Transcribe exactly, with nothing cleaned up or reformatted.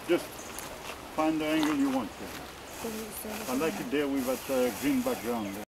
Just find the angle you want to. I like it there with that uh, green background.